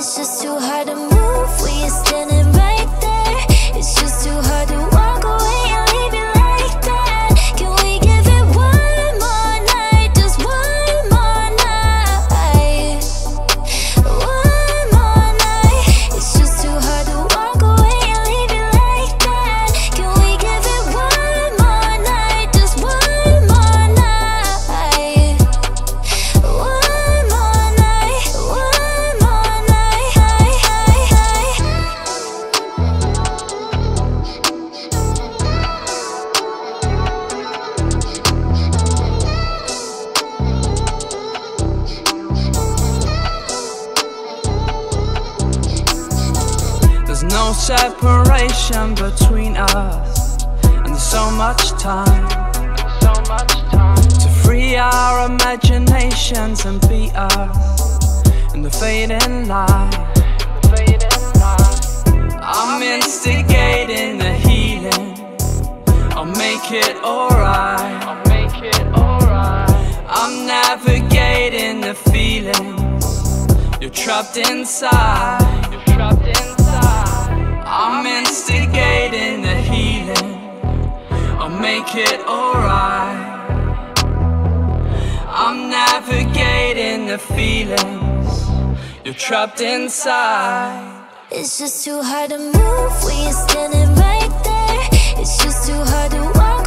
It's just too hard to move when you're standing right there. It's just too hard to walk away and leave it like that. Can we give it one more night, just one more night, one more night? It's just too hard to walk away and leave it like that. Can we give it one more night, just one more night, one more night, one more night? There's no separation between us, and there's so much time to free our imaginations and be us in the fading light. I'm instigating the healing. I'll make it alright. I'm navigating the feelings. You're trapped inside. I'm instigating the healing. I'll make it alright. I'm navigating the feelings. You're trapped inside. It's just too hard to move when you're standing right there. It's just too hard to walk